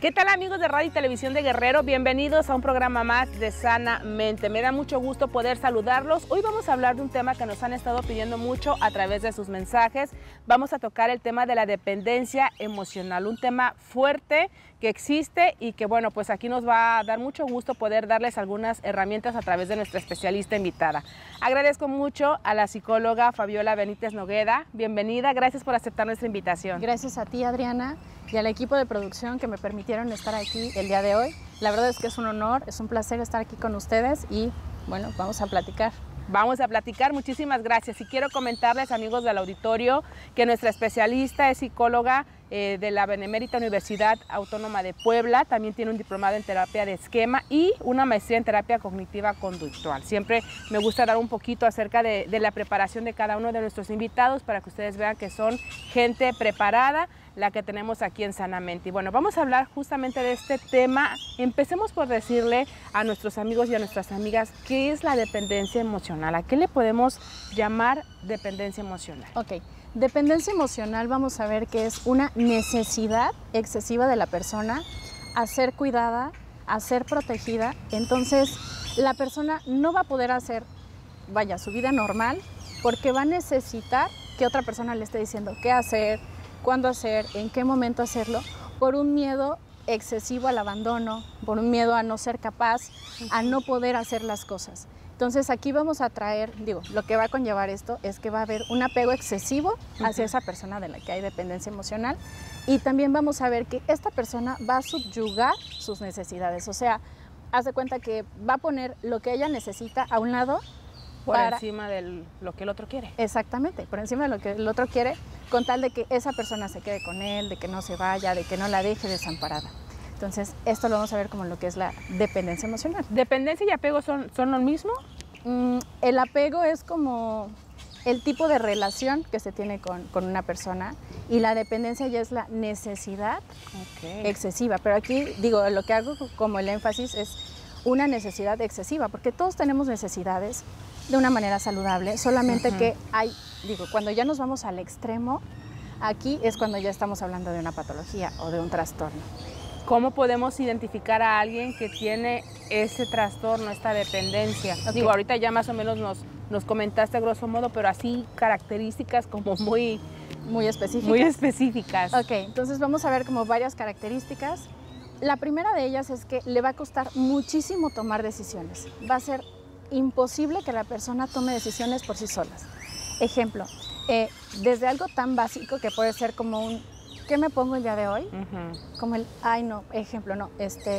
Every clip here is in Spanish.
¿Qué tal, amigos de Radio y Televisión de Guerrero? Bienvenidos a un programa más de Sanamente. Me da mucho gusto poder saludarlos. Hoy vamos a hablar de un tema que nos han estado pidiendo mucho a través de sus mensajes. Vamos a tocar el tema de la dependencia emocional, un tema fuerte que existe y que, bueno, pues aquí nos va a dar mucho gusto poder darles algunas herramientas a través de nuestra especialista invitada. Agradezco mucho a la psicóloga Fabiola Benítez Nogueda. Bienvenida, gracias por aceptar nuestra invitación. Gracias a ti, Adriana, y al equipo de producción que me permitieron estar aquí el día de hoy. La verdad es que es un honor, es un placer estar aquí con ustedes y, bueno, vamos a platicar. Vamos a platicar, muchísimas gracias. Y quiero comentarles, amigos del auditorio, que nuestra especialista es psicóloga de la Benemérita Universidad Autónoma de Puebla. También tiene un diplomado en terapia de esquema y una maestría en terapia cognitiva conductual. Siempre me gusta dar un poquito acerca de la preparación de cada uno de nuestros invitados para que ustedes vean que son gente preparada, la que tenemos aquí en Sanamente. Y bueno, vamos a hablar justamente de este tema. Empecemos por decirle a nuestros amigos y a nuestras amigas qué es la dependencia emocional. ¿A qué le podemos llamar dependencia emocional? Ok, dependencia emocional vamos a ver que es una necesidad excesiva de la persona a ser cuidada, a ser protegida. Entonces, la persona no va a poder hacer, vaya, su vida normal porque va a necesitar que otra persona le esté diciendo qué hacer, cuándo hacer, en qué momento hacerlo, por un miedo excesivo al abandono, por un miedo a no ser capaz, a no poder hacer las cosas. Entonces aquí vamos a traer, lo que va a conllevar esto es que va a haber un apego excesivo hacia esa persona de la que hay dependencia emocional y también vamos a ver que esta persona va a subyugar sus necesidades, o sea, haz de cuenta que va a poner lo que ella necesita a un lado por encima de lo que el otro quiere. Exactamente, por encima de lo que el otro quiere, con tal de que esa persona se quede con él, de que no se vaya, de que no la deje desamparada. Entonces, esto lo vamos a ver como lo que es la dependencia emocional. ¿Dependencia y apego son lo mismo? El apego es como el tipo de relación que se tiene con una persona y la dependencia ya es la necesidad excesiva. Pero aquí, lo que hago como el énfasis es una necesidad excesiva, porque todos tenemos necesidades de una manera saludable, solamente que cuando ya nos vamos al extremo, aquí es cuando ya estamos hablando de una patología o de un trastorno. ¿Cómo podemos identificar a alguien que tiene ese trastorno, esta dependencia? Ahorita ya más o menos nos comentaste a grosso modo, pero así características como muy específicas. Muy específicas. Ok, entonces vamos a ver como varias características. La primera de ellas es que le va a costar muchísimo tomar decisiones. Va a ser imposible que la persona tome decisiones por sí solas. Ejemplo, desde algo tan básico que puede ser como un ¿qué me pongo el día de hoy? Como el, ejemplo, no,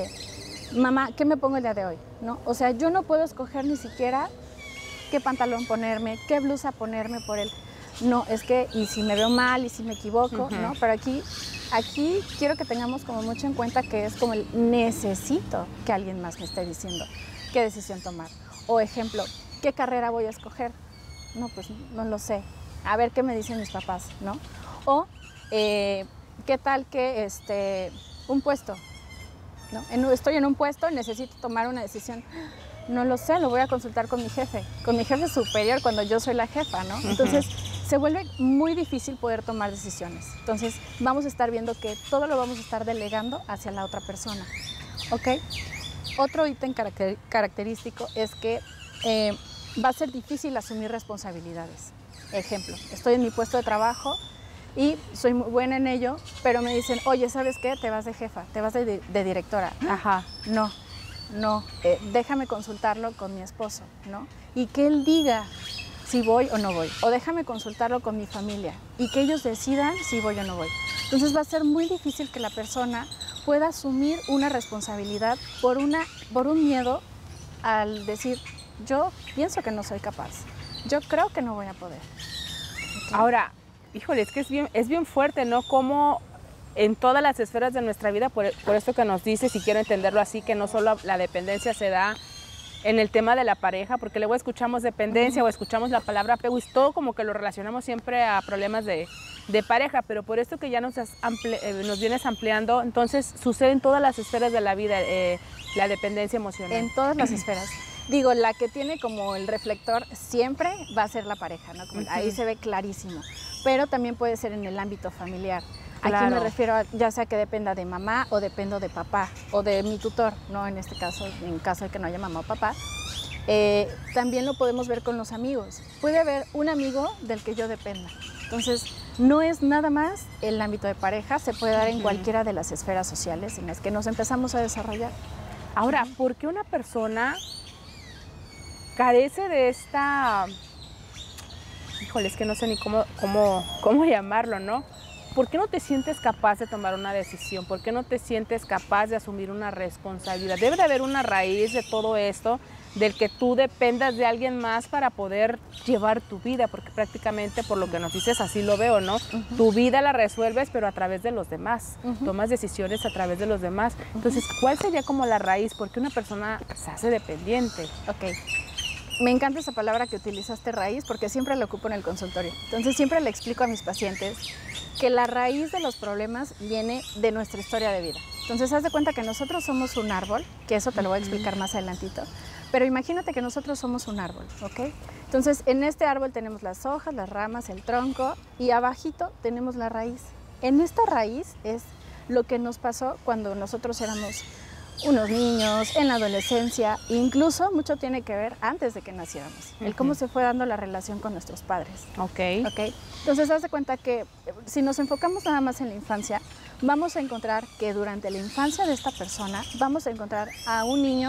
mamá, ¿qué me pongo el día de hoy? ¿No? O sea, yo no puedo escoger ni siquiera qué pantalón ponerme, qué blusa ponerme por él. No, es que, y si me veo mal, y si me equivoco, ¿no? Pero aquí quiero que tengamos como mucho en cuenta que es como el necesito que alguien más me esté diciendo qué decisión tomar. O ejemplo, ¿qué carrera voy a escoger? No, pues no lo sé. A ver qué me dicen mis papás, ¿no? O, ¿qué tal que un puesto? ¿No? Estoy en un puesto, necesito tomar una decisión. No lo sé, lo voy a consultar con mi jefe superior cuando yo soy la jefa, ¿no? Entonces, se vuelve muy difícil poder tomar decisiones. Entonces, vamos a estar viendo que todo lo vamos a estar delegando hacia la otra persona, ¿ok? Otro ítem característico es que va a ser difícil asumir responsabilidades. Ejemplo, estoy en mi puesto de trabajo y soy muy buena en ello, pero me dicen, oye, ¿sabes qué? Te vas de jefa, te vas de directora. Ajá. No, déjame consultarlo con mi esposo, ¿no? Y que él diga si voy o no voy. O déjame consultarlo con mi familia y que ellos decidan si voy o no voy. Entonces va a ser muy difícil que la persona pueda asumir una responsabilidad por un miedo al decir, yo pienso que no soy capaz, yo creo que no voy a poder. ¿Okay? Ahora, híjole, es que es bien fuerte, ¿no? Como en todas las esferas de nuestra vida, por esto que nos dices, y quiero entenderlo así, que no solo la dependencia se da en el tema de la pareja, porque luego escuchamos dependencia o escuchamos la palabra apego y todo como que lo relacionamos siempre a problemas de pareja, pero por esto que ya nos vienes ampliando, entonces sucede en todas las esferas de la vida la dependencia emocional. En todas las esferas. Digo, la que tiene como el reflector siempre va a ser la pareja, ¿no? Como ahí se ve clarísimo, pero también puede ser en el ámbito familiar. Aquí me Claro. refiero a ya sea que dependa de mamá o dependo de papá o de mi tutor, ¿no? En este caso, en caso de que no haya mamá o papá. También lo podemos ver con los amigos. Puede haber un amigo del que yo dependa. Entonces, no es nada más el ámbito de pareja, se puede dar en cualquiera de las esferas sociales en las que nos empezamos a desarrollar. Ahora, ¿por qué una persona carece de esta, híjole, es que no sé ni cómo llamarlo, ¿no? ¿Por qué no te sientes capaz de tomar una decisión? ¿Por qué no te sientes capaz de asumir una responsabilidad? Debe de haber una raíz de todo esto, del que tú dependas de alguien más para poder llevar tu vida, porque prácticamente por lo que nos dices así lo veo, ¿no? Tu vida la resuelves, pero a través de los demás. Tomas decisiones a través de los demás. Entonces, ¿cuál sería como la raíz? ¿Por qué una persona se hace dependiente? Ok. Me encanta esa palabra que utilizaste, raíz, porque siempre la ocupo en el consultorio. Entonces siempre le explico a mis pacientes que la raíz de los problemas viene de nuestra historia de vida. Entonces haz de cuenta que nosotros somos un árbol, que eso te lo voy a explicar más adelantito, pero imagínate que nosotros somos un árbol, ¿ok? Entonces en este árbol tenemos las hojas, las ramas, el tronco y abajito tenemos la raíz. En esta raíz es lo que nos pasó cuando nosotros éramos unos niños, en la adolescencia, incluso mucho tiene que ver antes de que naciéramos, el cómo se fue dando la relación con nuestros padres. Ok. Entonces, haz de cuenta que si nos enfocamos nada más en la infancia, vamos a encontrar que durante la infancia de esta persona, vamos a encontrar a un niño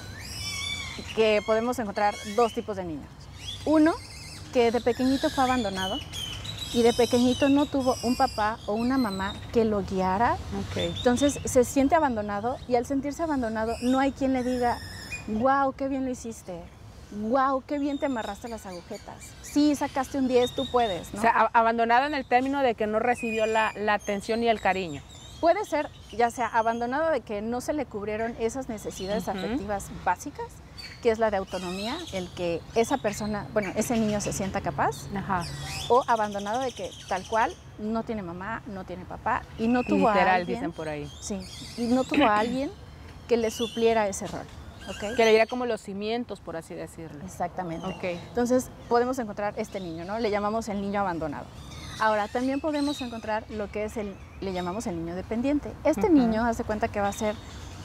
que podemos encontrar dos tipos de niños. Uno, que de pequeñito fue abandonado, y de pequeñito no tuvo un papá o una mamá que lo guiara. Entonces se siente abandonado y al sentirse abandonado no hay quien le diga, wow, qué bien lo hiciste, wow, qué bien te amarraste las agujetas, sí, sacaste un 10, tú puedes, ¿no? O sea, abandonado en el término de que no recibió la atención y el cariño. Puede ser ya sea abandonado de que no se le cubrieron esas necesidades afectivas básicas, que es la de autonomía, el que esa persona, bueno, ese niño se sienta capaz, o abandonado de que tal cual no tiene mamá, no tiene papá y no tuvo literal, a alguien, dicen por ahí. Sí, y no tuvo a alguien que le supliera ese rol. ¿Okay? Que le diera como los cimientos, por así decirlo. Exactamente. Okay. Entonces podemos encontrar este niño, ¿no? Le llamamos el niño abandonado. Ahora, también podemos encontrar lo que es le llamamos el niño dependiente. Este niño, haz de cuenta que va a ser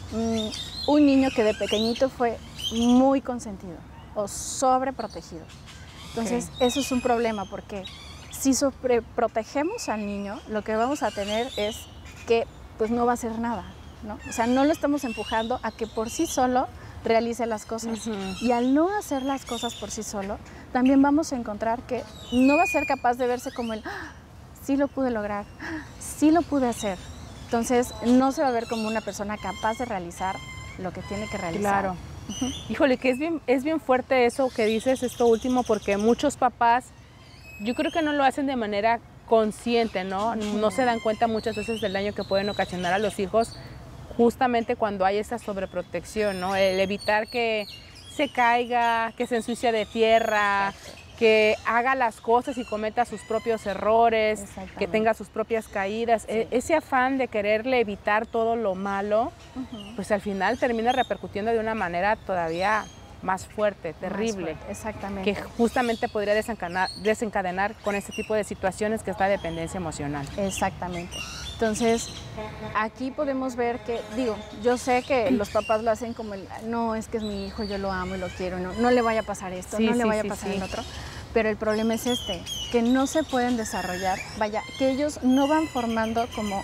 un niño que de pequeñito fue muy consentido o sobreprotegido. Entonces, eso es un problema porque si sobreprotegemos al niño, lo que vamos a tener es que pues no va a hacer nada, ¿no? O sea, no lo estamos empujando a que por sí solo realice las cosas. Y al no hacer las cosas por sí solo, también vamos a encontrar que no va a ser capaz de verse como el, sí lo pude lograr, sí lo pude hacer. Entonces, no se va a ver como una persona capaz de realizar lo que tiene que realizar. Claro. Híjole, que es bien fuerte eso que dices, esto último, porque muchos papás, yo creo que no lo hacen de manera consciente, ¿no? No se dan cuenta muchas veces del daño que pueden ocasionar a los hijos justamente cuando hay esa sobreprotección, ¿no? El evitar que se caiga, que se ensucie de tierra, que haga las cosas y cometa sus propios errores, que tenga sus propias caídas. Sí. Ese afán de quererle evitar todo lo malo, pues al final termina repercutiendo de una manera todavía más fuerte, terrible. Más fuerte, exactamente. Que justamente podría desencadenar con este tipo de situaciones que es la dependencia emocional. Exactamente. Entonces, aquí podemos ver que, digo, yo sé que los papás lo hacen como el, no, es que es mi hijo, yo lo amo y lo quiero, no le vaya a pasar esto, no le vaya a pasar el otro. Pero el problema es este, que no se pueden desarrollar, vaya, que ellos no van formando como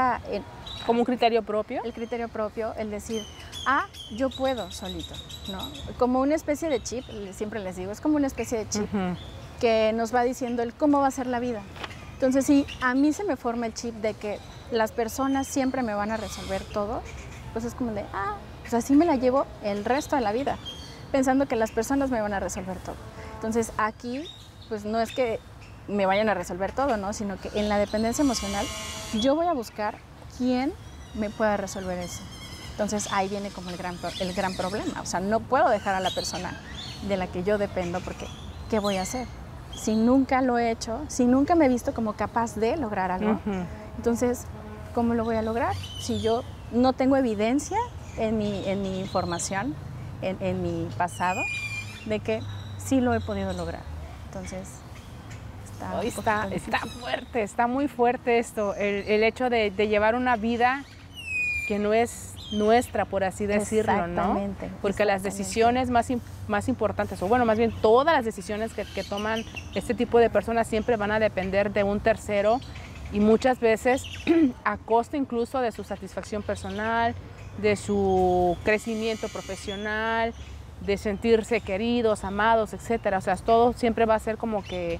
como un criterio propio. El criterio propio, el decir, yo puedo solito, ¿no? Como una especie de chip, siempre les digo, es como una especie de chip que nos va diciendo el cómo va a ser la vida. Entonces, si a mí se me forma el chip de que las personas siempre me van a resolver todo, pues es como de, pues así me la llevo el resto de la vida, pensando que las personas me van a resolver todo. Entonces, aquí, pues no es que me vayan a resolver todo, ¿no? Sino que en la dependencia emocional, yo voy a buscar quién me pueda resolver eso. Entonces, ahí viene como el gran problema. O sea, no puedo dejar a la persona de la que yo dependo porque, ¿qué voy a hacer? Si nunca lo he hecho, si nunca me he visto como capaz de lograr algo, entonces, ¿cómo lo voy a lograr? Si yo no tengo evidencia en mi información, en mi pasado, de que sí lo he podido lograr. Entonces, Está fuerte, está muy fuerte esto, el hecho de llevar una vida que no es nuestra, por así decirlo, ¿no? Porque las decisiones más importantes, o bueno, más bien todas las decisiones que toman este tipo de personas siempre van a depender de un tercero y muchas veces a costa incluso de su satisfacción personal, de su crecimiento profesional, de sentirse queridos, amados, etcétera. O sea, todo siempre va a ser como que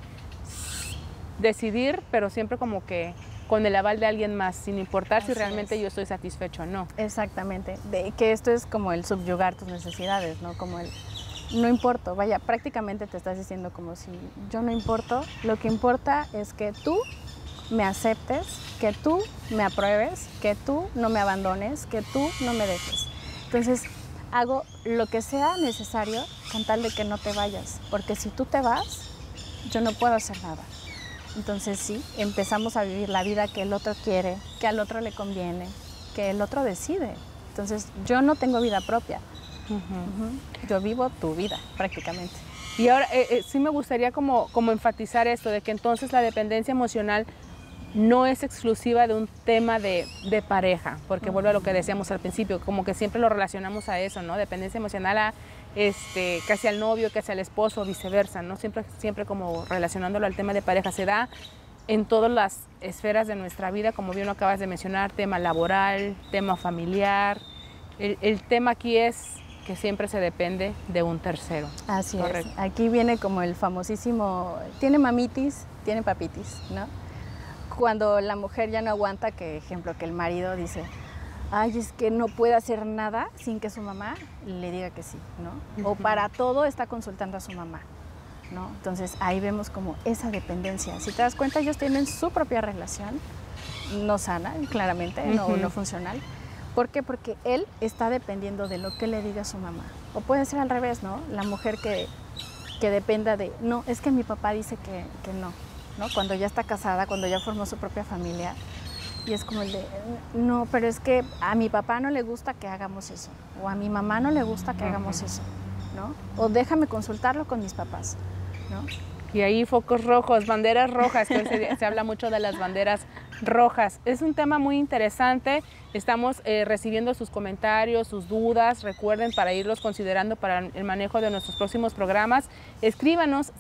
decidir, pero siempre como que con el aval de alguien más, sin importar si realmente yo estoy satisfecho o no. Exactamente, que esto es como el subyugar tus necesidades, ¿no? Como el no importo, vaya, prácticamente te estás diciendo como si yo no importo, lo que importa es que tú me aceptes, que tú me apruebes, que tú no me abandones, que tú no me dejes. Entonces, hago lo que sea necesario con tal de que no te vayas, porque si tú te vas, yo no puedo hacer nada. Entonces sí, empezamos a vivir la vida que el otro quiere, que al otro le conviene, que el otro decide. Entonces yo no tengo vida propia, yo vivo tu vida prácticamente. Y ahora sí me gustaría como enfatizar esto, de que entonces la dependencia emocional no es exclusiva de un tema de pareja, porque vuelve a lo que decíamos al principio, como que siempre lo relacionamos a eso, ¿no? Dependencia emocional a casi al novio, casi al esposo, viceversa, ¿no? Siempre como relacionándolo al tema de pareja. Se da en todas las esferas de nuestra vida, como bien lo acabas de mencionar, tema laboral, tema familiar. El tema aquí es que siempre se depende de un tercero. Así es. Aquí viene como el famosísimo, tiene mamitis, tiene papitis, ¿no? Cuando la mujer ya no aguanta, que ejemplo, que el marido dice, ay, es que no puede hacer nada sin que su mamá le diga que sí, ¿no? O para todo está consultando a su mamá, ¿no? Entonces ahí vemos como esa dependencia. Si te das cuenta, ellos tienen su propia relación, no sana, claramente, no funcional. ¿Por qué? Porque él está dependiendo de lo que le diga su mamá. O puede ser al revés, ¿no? La mujer que dependa de, no, es que mi papá dice que no, ¿no? Cuando ya está casada, cuando ya formó su propia familia, y es como el de, no, pero es que a mi papá no le gusta que hagamos eso, o a mi mamá no le gusta que hagamos eso, ¿no? O déjame consultarlo con mis papás, ¿no? Y ahí focos rojos, banderas rojas, que se habla mucho de las banderas rojas. Es un tema muy interesante, estamos recibiendo sus comentarios, sus dudas, recuerden para irlos considerando para el manejo de nuestros próximos programas. Escríbanos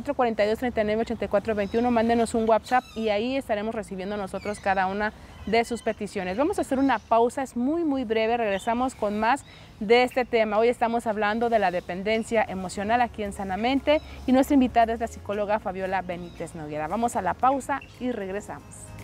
7442-398421, mándenos un WhatsApp y ahí estaremos recibiendo nosotros cada una de sus peticiones. Vamos a hacer una pausa, es muy breve, regresamos con más de este tema. Hoy estamos hablando de la dependencia emocional aquí en Sanamente y nuestra invitada es la psicóloga Fabiola Benítez Noguera. Vamos a la pausa y regresamos.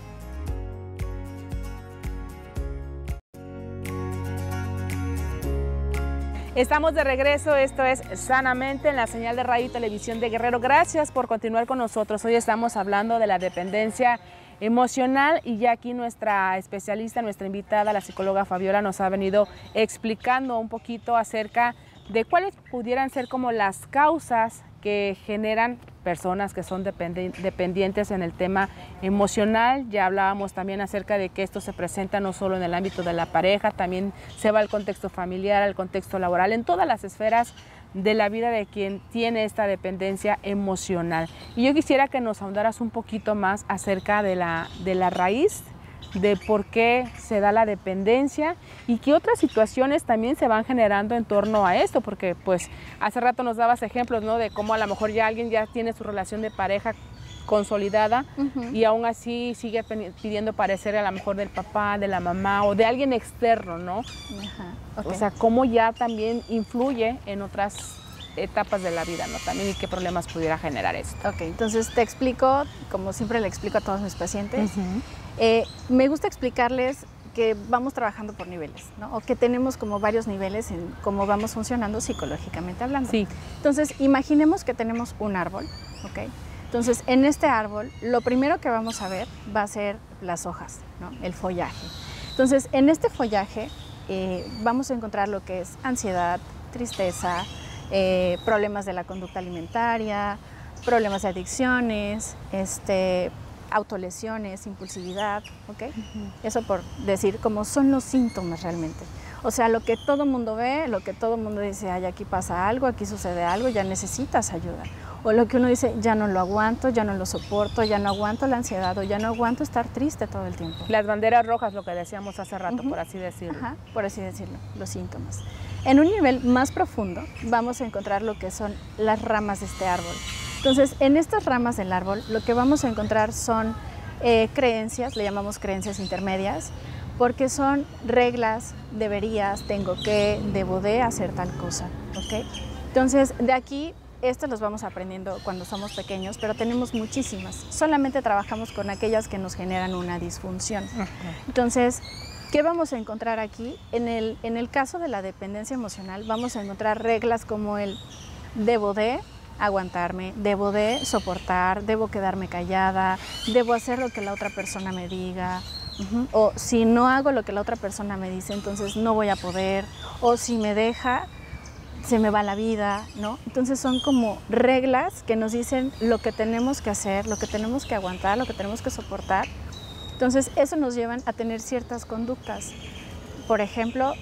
Estamos de regreso, esto es Sanamente en la señal de radio y televisión de Guerrero. Gracias por continuar con nosotros. Hoy estamos hablando de la dependencia emocional y ya aquí nuestra especialista, nuestra invitada, la psicóloga Fabiola, nos ha venido explicando un poquito acerca de cuáles pudieran ser como las causas que generan personas que son dependientes en el tema emocional. Ya hablábamos también acerca de que esto se presenta no solo en el ámbito de la pareja, también se va al contexto familiar, al contexto laboral, en todas las esferas de la vida de quien tiene esta dependencia emocional. Y yo quisiera que nos ahondaras un poquito más acerca de la raíz de por qué se da la dependencia y qué otras situaciones también se van generando en torno a esto, porque pues hace rato nos dabas ejemplos, ¿no? De cómo a lo mejor ya alguien ya tiene su relación de pareja consolidada y aún así sigue pidiendo parecer a lo mejor del papá, de la mamá o de alguien externo, ¿no? O sea, cómo ya también influye en otras etapas de la vida, ¿no? También y qué problemas pudiera generar esto. Ok, entonces te explico, como siempre le explico a todos mis pacientes, me gusta explicarles que vamos trabajando por niveles, ¿no? O que tenemos como varios niveles en cómo vamos funcionando psicológicamente hablando. Sí. Entonces, imaginemos que tenemos un árbol, ¿ok? Entonces, en este árbol, lo primero que vamos a ver va a ser las hojas, ¿no? El follaje. Entonces, en este follaje vamos a encontrar lo que es ansiedad, tristeza, problemas de la conducta alimentaria, problemas de adicciones, autolesiones, impulsividad, ¿ok? Eso por decir cómo son los síntomas realmente. O sea, lo que todo mundo ve, lo que todo mundo dice, ay, aquí pasa algo, aquí sucede algo, ya necesitas ayuda. o lo que uno dice, ya no lo aguanto, ya no lo soporto, ya no aguanto la ansiedad o ya no aguanto estar triste todo el tiempo. Las banderas rojas, lo que decíamos hace rato, por así decirlo. Ajá, por así decirlo, los síntomas. En un nivel más profundo vamos a encontrar lo que son las ramas de este árbol. Entonces, en estas ramas del árbol lo que vamos a encontrar son creencias, le llamamos creencias intermedias, porque son reglas, deberías, tengo que, debo de hacer tal cosa, ¿ok? Entonces, de aquí, estos los vamos aprendiendo cuando somos pequeños, pero tenemos muchísimas. Solamente trabajamos con aquellas que nos generan una disfunción. Entonces, ¿qué vamos a encontrar aquí? En el caso de la dependencia emocional, vamos a encontrar reglas como el debo de aguantarme, debo de soportar, debo quedarme callada, debo hacer lo que la otra persona me diga, o si no hago lo que la otra persona me dice, entonces no voy a poder, o si me deja, se me va la vida, ¿no? Entonces son como reglas que nos dicen lo que tenemos que hacer, lo que tenemos que aguantar, lo que tenemos que soportar. Entonces eso nos lleva a tener ciertas conductas. Por ejemplo,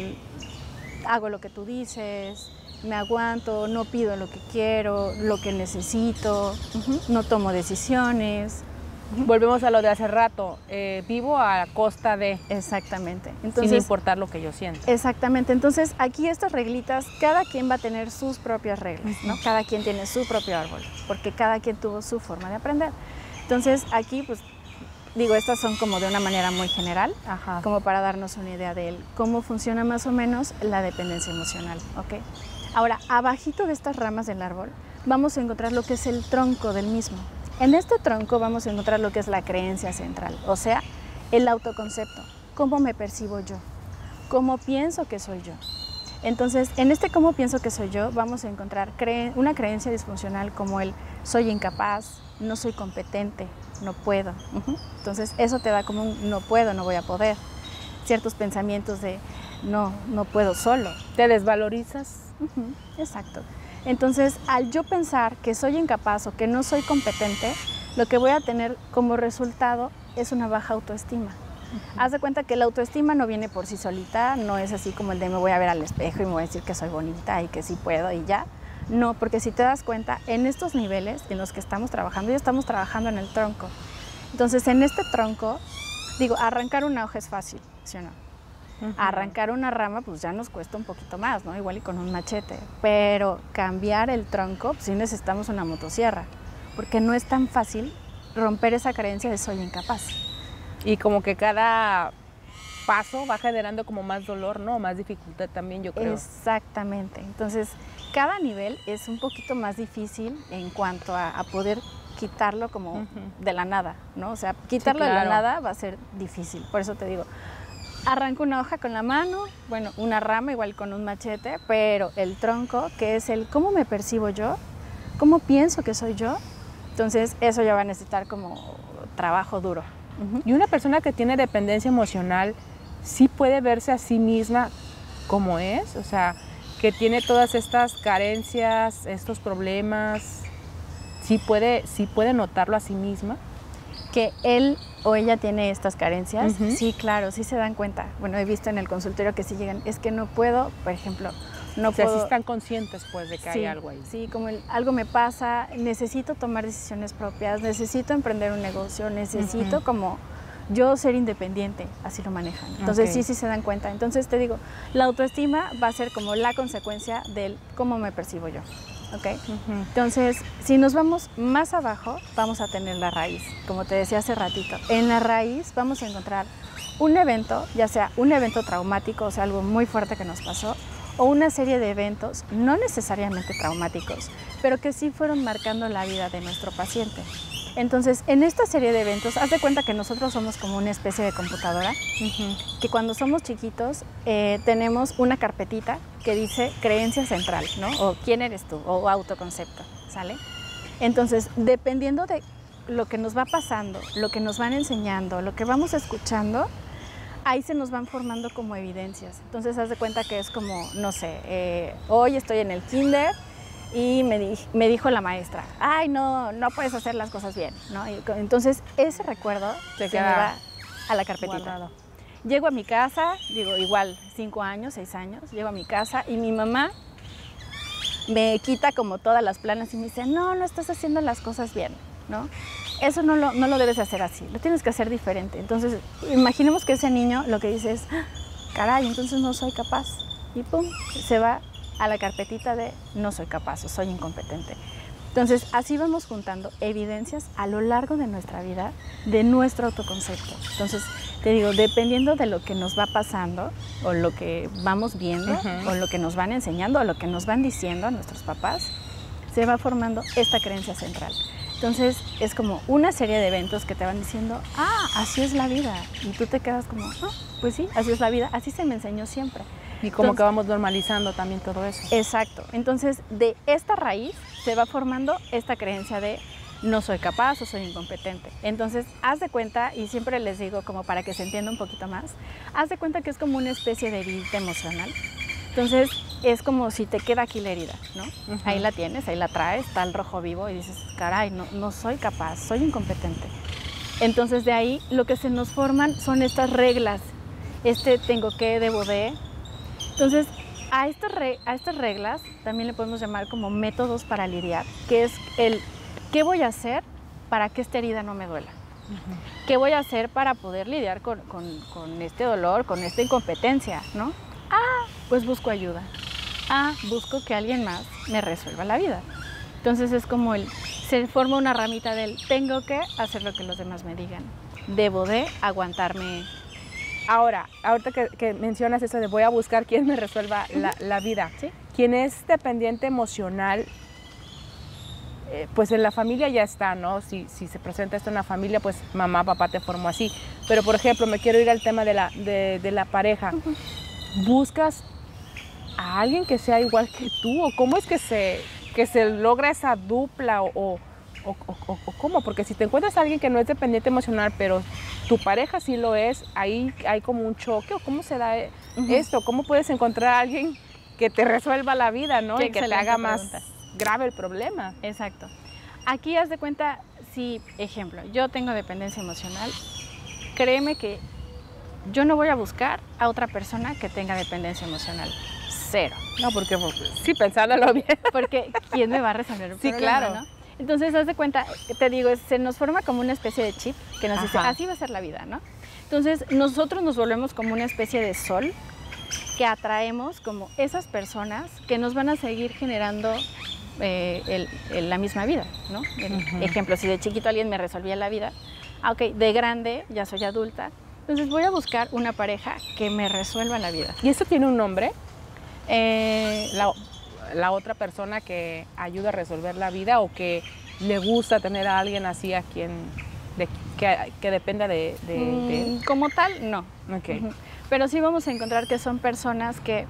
hago lo que tú dices, me aguanto, no pido lo que quiero, lo que necesito, no tomo decisiones. Volvemos a lo de hace rato, vivo a costa de... Exactamente. Entonces, sin importar lo que yo siento. Exactamente. Entonces, aquí estas reglitas, cada quien va a tener sus propias reglas, ¿no? Cada quien tiene su propio árbol, porque cada quien tuvo su forma de aprender. Entonces, aquí, pues, digo, estas son como de una manera muy general, como para darnos una idea de cómo funciona más o menos la dependencia emocional, ¿ok? Ahora, abajito de estas ramas del árbol, vamos a encontrar lo que es el tronco del mismo. En este tronco vamos a encontrar lo que es la creencia central, o sea, el autoconcepto, cómo me percibo yo, cómo pienso que soy yo. Entonces, en este cómo pienso que soy yo, vamos a encontrar una creencia disfuncional como el soy incapaz, no soy competente, no puedo. Entonces, eso te da como un no puedo, no voy a poder. Ciertos pensamientos de no puedo solo. ¿Te desvalorizas? Exacto. Entonces, al yo pensar que soy incapaz o que no soy competente, lo que voy a tener como resultado es una baja autoestima. Haz de cuenta que la autoestima no viene por sí solita, no es así como el de me voy a ver al espejo y me voy a decir que soy bonita y que sí puedo y ya. No, porque si te das cuenta, en estos niveles en los que estamos trabajando, ya estamos trabajando en el tronco. Entonces, en este tronco, digo, arrancar una hoja es fácil, ¿sí o no? Arrancar una rama, pues ya nos cuesta un poquito más, ¿no? Igual y con un machete. Pero cambiar el tronco, pues sí necesitamos una motosierra, porque no es tan fácil romper esa creencia de soy incapaz. Y como que cada paso va generando como más dolor, ¿no? Más dificultad también, yo creo. Exactamente. Entonces, cada nivel es un poquito más difícil en cuanto a poder quitarlo como de la nada, ¿no? O sea, quitarlo de la nada va a ser difícil. Por eso te digo, arranco una hoja con la mano, bueno, una rama igual con un machete, pero el tronco, que es el cómo me percibo yo, cómo pienso que soy yo, entonces eso ya va a necesitar como trabajo duro. Y una persona que tiene dependencia emocional, ¿sí puede verse a sí misma como es? O sea, que tiene todas estas carencias, estos problemas, ¿sí puede notarlo a sí misma? Que él o ella tiene estas carencias, sí, claro, sí se dan cuenta. Bueno, he visto en el consultorio que sí llegan, es que no puedo, por ejemplo, no puedo. O sea, sí están conscientes pues de que hay algo ahí. Sí, como algo me pasa, necesito tomar decisiones propias, necesito emprender un negocio, necesito como yo ser independiente, así lo manejan. Entonces sí se dan cuenta. Entonces te digo, la autoestima va a ser como la consecuencia del cómo me percibo yo. ¿Okay? Entonces, si nos vamos más abajo, vamos a tener la raíz, como te decía hace ratito. En la raíz vamos a encontrar un evento, ya sea un evento traumático, o sea, algo muy fuerte que nos pasó, o una serie de eventos, no necesariamente traumáticos, pero que sí fueron marcando la vida de nuestro paciente. Entonces, en esta serie de eventos, haz de cuenta que nosotros somos como una especie de computadora, que cuando somos chiquitos tenemos una carpetita que dice creencia central, ¿no? O quién eres tú, o autoconcepto, ¿sale? Entonces, dependiendo de lo que nos va pasando, lo que nos van enseñando, lo que vamos escuchando, ahí se nos van formando como evidencias. Entonces, haz de cuenta que es como, no sé, hoy estoy en el kinder, y me dijo la maestra, ay, no puedes hacer las cosas bien, ¿no? Y entonces, ese recuerdo se me va a la carpetita. Guardado. Llego a mi casa, digo, igual, 5 años, 6 años, llego a mi casa y mi mamá me quita como todas las planas y me dice, no, no estás haciendo las cosas bien, ¿no? Eso no lo debes hacer así, lo tienes que hacer diferente. Entonces, imaginemos que ese niño lo que dice es, caray, entonces no soy capaz. Y pum, se va a la carpetita de no soy capaz o soy incompetente. Entonces, así vamos juntando evidencias a lo largo de nuestra vida de nuestro autoconcepto. Entonces, te digo, dependiendo de lo que nos va pasando o lo que vamos viendo o lo que nos van enseñando o lo que nos van diciendo nuestros papás, se va formando esta creencia central. Entonces, es como una serie de eventos que te van diciendo, así es la vida. Y tú te quedas como, pues sí, así es la vida, así se me enseñó siempre. Y como que vamos normalizando también todo eso. Exacto. Entonces, de esta raíz se va formando esta creencia de no soy capaz o soy incompetente. Entonces, haz de cuenta, y siempre les digo como para que se entienda un poquito más, haz de cuenta que es como una especie de herida emocional. Entonces, es como si te queda aquí la herida, ¿no? Ahí la tienes, ahí la traes, está el rojo vivo y dices, caray, no soy capaz, soy incompetente. Entonces, de ahí lo que se nos forman son estas reglas, tengo que, debo de. Entonces, a estas reglas también le podemos llamar como métodos para lidiar, que es el ¿qué voy a hacer para que esta herida no me duela? ¿Qué voy a hacer para poder lidiar con este dolor, con esta incompetencia, ¿no? Pues busco ayuda. Busco que alguien más me resuelva la vida. Entonces es como se forma una ramita del tengo que hacer lo que los demás me digan. Debo de aguantarme. Ahora, ahorita que mencionas eso de voy a buscar quien me resuelva la vida. ¿Sí? Quien es dependiente emocional, pues en la familia ya está, ¿no? Si se presenta esto en la familia, pues mamá, papá te formó así. Pero, por ejemplo, me quiero ir al tema de la pareja. ¿Buscas a alguien que sea igual que tú? ¿O cómo es que se logra esa dupla? ¿O cómo? Porque si te encuentras a alguien que no es dependiente emocional, pero tu pareja sí lo es, ahí hay como un choque. ¿O cómo se da esto? ¿Cómo puedes encontrar a alguien que te resuelva la vida, ¿no? Y que te haga más grave el problema? Exacto. Aquí haz de cuenta, si, ejemplo, yo tengo dependencia emocional, créeme que yo no voy a buscar a otra persona que tenga dependencia emocional. Cero. No, porque sí, pensándolo bien. Porque ¿quién me va a resolver el problema? Sí, claro. ¿No? Entonces, haz de cuenta, te digo, se nos forma como una especie de chip que nos dice, así va a ser la vida, ¿no? Entonces, nosotros nos volvemos como una especie de sol que atraemos como esas personas que nos van a seguir generando la misma vida, ¿no? Ejemplo, si de chiquito alguien me resolvía la vida, ok, de grande, ya soy adulta, entonces voy a buscar una pareja que me resuelva la vida. ¿Y eso tiene un nombre? La otra persona que ayuda a resolver la vida o que le gusta tener a alguien así a quien que dependa de él. Como tal, no. Okay. Pero sí vamos a encontrar que son personas que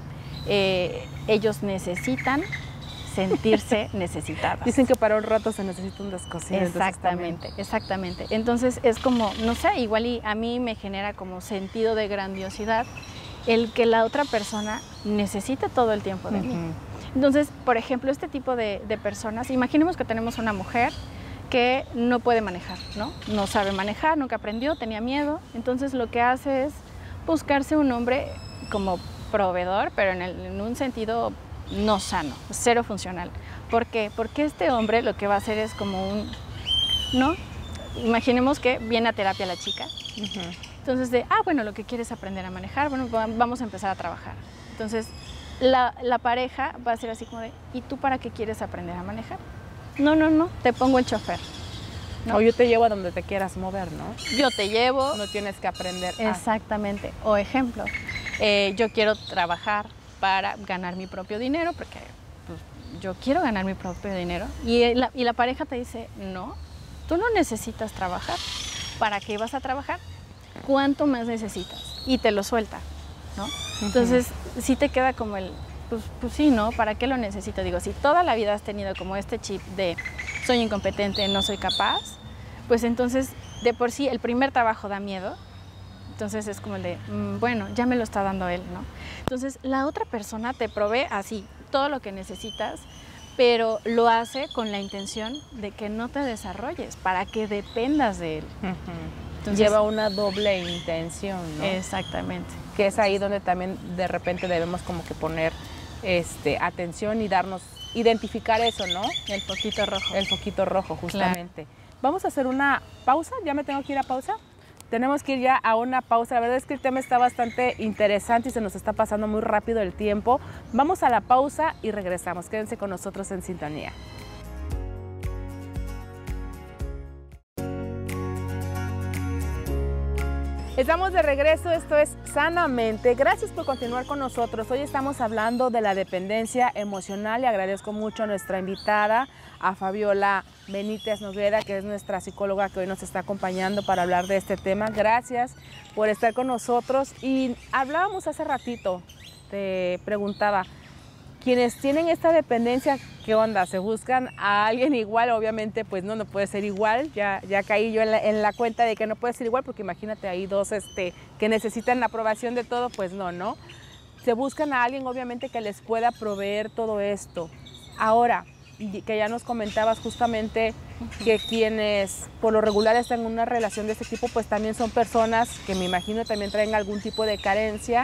ellos necesitan sentirse necesitadas. Dicen que para un rato se necesitan descosidas. Exactamente, exactamente. Entonces es como, no sé, igual y a mí me genera como sentido de grandiosidad el que la otra persona necesite todo el tiempo de mí. Entonces, por ejemplo, este tipo de personas, imaginemos que tenemos una mujer que no puede manejar, ¿no? No sabe manejar, nunca aprendió, tenía miedo. Entonces lo que hace es buscarse un hombre como proveedor, pero en un sentido no sano, cero funcional. ¿Por qué? Porque este hombre lo que va a hacer es como ¿no? Imaginemos que viene a terapia la chica. Entonces bueno, lo que quiere es aprender a manejar, bueno, vamos a empezar a trabajar. Entonces, la pareja va a ser así como de, ¿y tú para qué quieres aprender a manejar? No, te pongo el chofer. ¿No? O yo te llevo a donde te quieras mover, ¿no? Yo te llevo. No tienes que aprender. Exactamente. O ejemplo, yo quiero trabajar para ganar mi propio dinero, porque pues, yo quiero ganar mi propio dinero. Y la pareja te dice, no, tú no necesitas trabajar. ¿Para qué vas a trabajar? ¿Cuánto más necesitas? Y te lo suelta, ¿no? Entonces, sí te queda como pues sí, ¿no? ¿Para qué lo necesito? Digo, si toda la vida has tenido como este chip de soy incompetente, no soy capaz, pues entonces, de por sí, el primer trabajo da miedo. Entonces es como el de, bueno, ya me lo está dando él, ¿no? Entonces, la otra persona te provee así todo lo que necesitas, pero lo hace con la intención de que no te desarrolles, para que dependas de él. Entonces, lleva una doble intención, ¿no? Exactamente. Que es ahí donde también de repente debemos como que poner atención y darnos identificar eso, ¿no? El foquito rojo. El foquito rojo, justamente. Claro. Vamos a hacer una pausa, ya me tengo que ir a pausa. Tenemos que ir ya a una pausa. La verdad es que el tema está bastante interesante y se nos está pasando muy rápido el tiempo. Vamos a la pausa y regresamos. Quédense con nosotros en sintonía. Estamos de regreso, esto es Sanamente. Gracias por continuar con nosotros. Hoy estamos hablando de la dependencia emocional y agradezco mucho a nuestra invitada, a Fabiola Benítez Noguera, que es nuestra psicóloga que hoy nos está acompañando para hablar de este tema. Gracias por estar con nosotros. Y hablábamos hace ratito, te preguntaba, quienes tienen esta dependencia, ¿qué onda? ¿Se buscan a alguien igual? Obviamente, pues no puede ser igual. Ya caí yo en la cuenta de que no puede ser igual, porque imagínate ahí dos que necesitan la aprobación de todo, pues no. Se buscan a alguien, obviamente, que les pueda proveer todo esto. Ahora, que ya nos comentabas justamente que quienes por lo regular están en una relación de este tipo, pues también son personas que me imagino también traen algún tipo de carencia,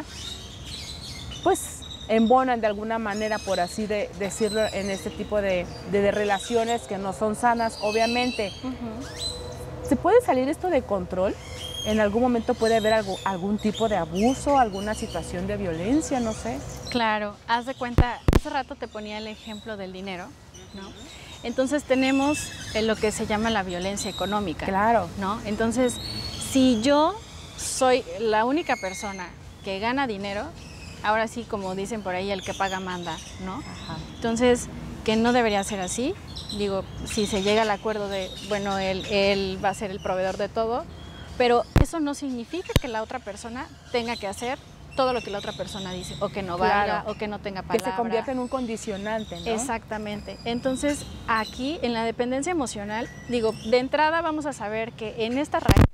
pues embonan de alguna manera, por así decirlo, en este tipo de relaciones que no son sanas, obviamente. ¿Se puede salir esto de control? ¿En algún momento puede haber algún tipo de abuso, alguna situación de violencia, no sé? Claro, haz de cuenta, hace rato te ponía el ejemplo del dinero, ¿no? Entonces tenemos lo que se llama la violencia económica. Claro. ¿No? Entonces, si yo soy la única persona que gana dinero, ahora sí, como dicen por ahí, el que paga manda, ¿no? Ajá. Entonces, que no debería ser así. Digo, si se llega al acuerdo de, bueno, él va a ser el proveedor de todo, pero eso no significa que la otra persona tenga que hacer todo lo que la otra persona dice, o que no valga, o que no tenga palabra. Que se convierta en un condicionante, ¿no? Exactamente. Entonces, aquí, en la dependencia emocional, digo, de entrada vamos a saber que en esta raíz,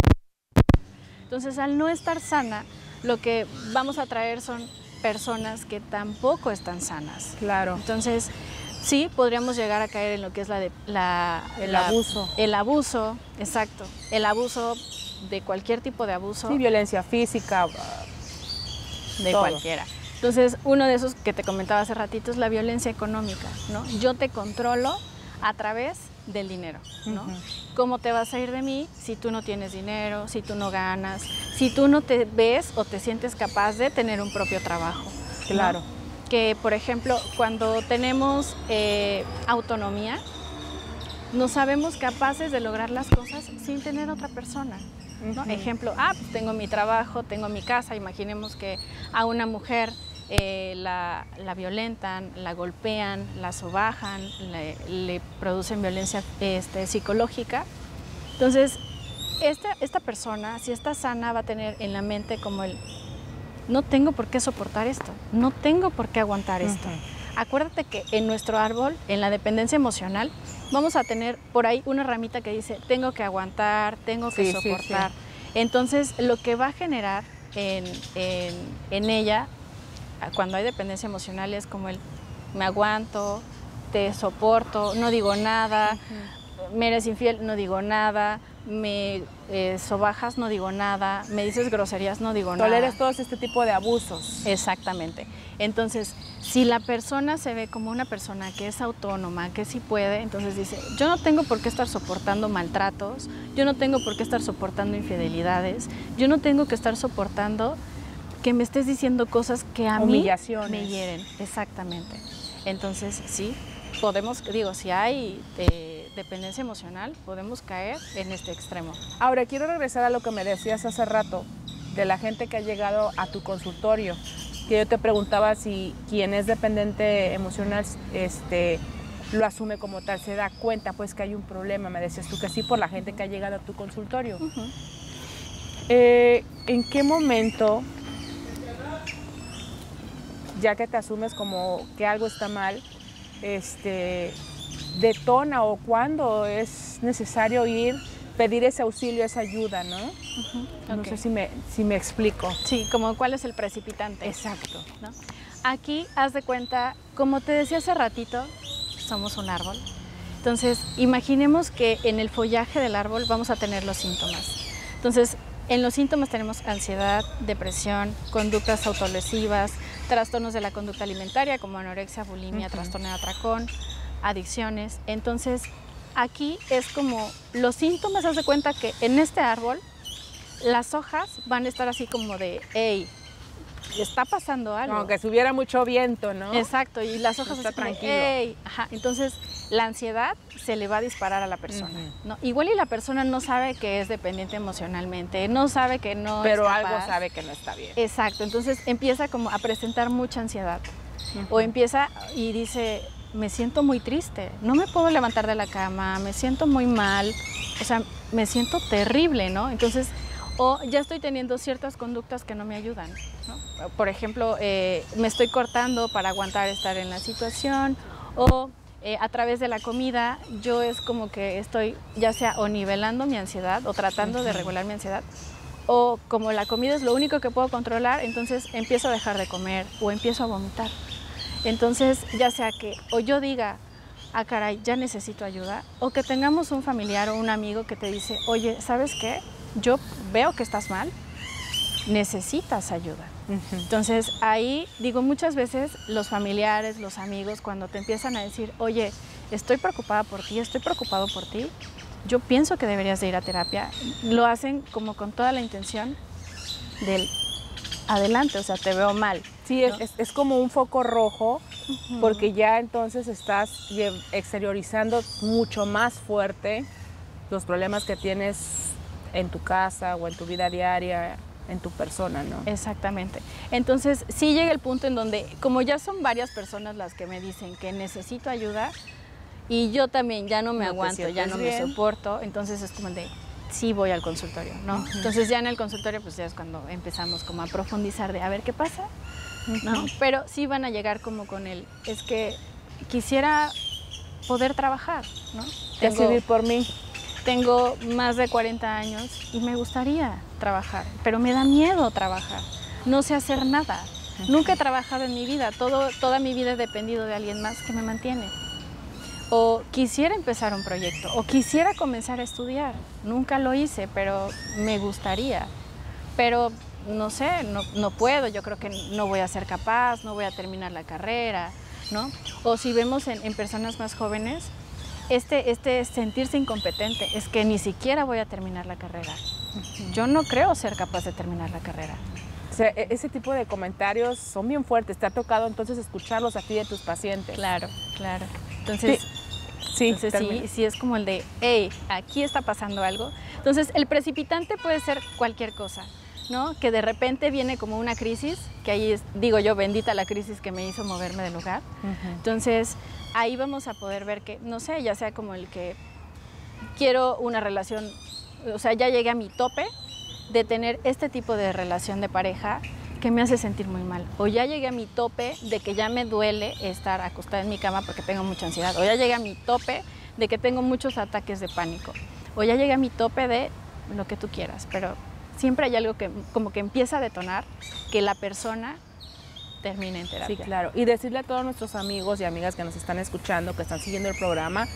entonces al no estar sana, lo que vamos a traer son personas que tampoco están sanas. Claro. Entonces, sí, podríamos llegar a caer en lo que es el abuso. El abuso, exacto. El abuso de cualquier tipo de abuso. Sí, violencia física. De todo. Cualquiera. Entonces, uno de esos que te comentaba hace ratito es la violencia económica, ¿no? Yo te controlo a través del dinero, ¿no? ¿Cómo te vas a ir de mí si tú no tienes dinero, si tú no ganas, si tú no te ves o te sientes capaz de tener un propio trabajo? Claro. ¿No? Que, por ejemplo, cuando tenemos autonomía, no sabemos capaces de lograr las cosas sin tener otra persona, ¿no? Ejemplo, pues tengo mi trabajo, tengo mi casa. Imaginemos que a una mujer la violentan, la golpean, la sobajan, le producen violencia psicológica. Entonces, esta persona, si está sana, va a tener en la mente como no tengo por qué soportar esto, no tengo por qué aguantar esto. Acuérdate que en nuestro árbol, en la dependencia emocional, vamos a tener por ahí una ramita que dice, tengo que aguantar, tengo que soportar. Sí. Entonces, lo que va a generar en ella, cuando hay dependencia emocional, es como me aguanto, te soporto, no digo nada, me eres infiel, no digo nada, me sobajas, no digo nada, me dices groserías, no digo nada. Toleras todo este tipo de abusos. Exactamente. Entonces, si la persona se ve como una persona que es autónoma, que sí puede, entonces dice, yo no tengo por qué estar soportando maltratos, yo no tengo por qué estar soportando infidelidades, yo no tengo que estar soportando que me estés diciendo cosas que a mí me hieren. Exactamente. Entonces, sí, podemos, si hay dependencia emocional, podemos caer en este extremo. Ahora, quiero regresar a lo que me decías hace rato, de la gente que ha llegado a tu consultorio, que yo te preguntaba si quien es dependiente emocional lo asume como tal, se da cuenta pues que hay un problema. Me decías tú que sí, por la gente que ha llegado a tu consultorio. ¿En qué momento, ya que te asumes como que algo está mal, detona, o cuándo es necesario pedir ese auxilio, esa ayuda, ¿no? No sé si me explico. Sí, como cuál es el precipitante. Exacto. ¿No? Aquí, haz de cuenta, como te decía hace ratito, somos un árbol. Entonces, imaginemos que en el follaje del árbol vamos a tener los síntomas. Entonces, en los síntomas tenemos ansiedad, depresión, conductas autolesivas, trastornos de la conducta alimentaria como anorexia, bulimia, trastorno de atracón, adicciones. Entonces, aquí es como los síntomas, haz de cuenta que en este árbol las hojas van a estar así como de, hey, está pasando algo. Como que si hubiera mucho viento, ¿no? Exacto, y las hojas está así como, tranquilo. hey. Ajá. Entonces, la ansiedad se le va a disparar a la persona, ¿no? Igual y la persona no sabe que es dependiente emocionalmente, no sabe que no pero es capaz. algo sabe que no está bien. Exacto, entonces empieza como a presentar mucha ansiedad. O empieza y dice, me siento muy triste, no me puedo levantar de la cama, me siento muy mal, o sea, me siento terrible, ¿no? Entonces, o ya estoy teniendo ciertas conductas que no me ayudan, ¿no? Por ejemplo, me estoy cortando para aguantar estar en la situación, o a través de la comida yo es como que estoy ya sea o nivelando mi ansiedad o tratando de regular mi ansiedad, o como la comida es lo único que puedo controlar, entonces empiezo a dejar de comer o empiezo a vomitar. Entonces, ya sea que o yo diga, ah, caray, ya necesito ayuda, o que tengamos un familiar o un amigo que te dice, oye, ¿sabes qué? Yo veo que estás mal, necesitas ayuda. Entonces, ahí digo, muchas veces los familiares, los amigos, cuando te empiezan a decir, oye, estoy preocupada por ti, estoy preocupado por ti, yo pienso que deberías de ir a terapia, lo hacen como con toda la intención del adelante, o sea, te veo mal. Sí, ¿no? es como un foco rojo, porque ya entonces estás exteriorizando mucho más fuerte los problemas que tienes en tu casa o en tu vida diaria, en tu persona, ¿no? Exactamente. Entonces, sí llega el punto en donde, como ya son varias personas las que me dicen que necesito ayuda, y yo también ya no me aguanto, ya no me soporto, entonces es como de, sí voy al consultorio, ¿no? Entonces ya en el consultorio pues ya es cuando empezamos como a profundizar de a ver qué pasa, ¿no? Pero sí van a llegar como con el, es que quisiera poder trabajar, ¿no? Decidir por mí. Tengo más de 40 años y me gustaría trabajar, pero me da miedo trabajar, no sé hacer nada. Nunca he trabajado en mi vida, toda mi vida he dependido de alguien más que me mantiene. O quisiera empezar un proyecto, o quisiera comenzar a estudiar. Nunca lo hice, pero me gustaría. Pero no sé, no puedo, yo creo que no voy a ser capaz, no voy a terminar la carrera, ¿no? O si vemos en personas más jóvenes, este sentirse incompetente, es que ni siquiera voy a terminar la carrera. Yo no creo ser capaz de terminar la carrera. O sea, ese tipo de comentarios son bien fuertes. ¿Te ha tocado entonces escucharlos a ti de tus pacientes? Claro, claro. Entonces, sí, es como el de, hey, aquí está pasando algo. Entonces, el precipitante puede ser cualquier cosa, ¿no? Que de repente viene como una crisis, que ahí es, digo yo, bendita la crisis que me hizo moverme del lugar. Entonces, ahí vamos a poder ver que, no sé, ya sea como el que quiero una relación, o sea, ya llegué a mi tope de tener este tipo de relación de pareja que me hace sentir muy mal. O ya llegué a mi tope de que ya me duele estar acostada en mi cama porque tengo mucha ansiedad. O ya llegué a mi tope de que tengo muchos ataques de pánico. O ya llegué a mi tope de lo que tú quieras. Pero siempre hay algo que como que empieza a detonar que la persona termine en terapia. Sí, claro. Y decirle a todos nuestros amigos y amigas que nos están escuchando, que están siguiendo el programa,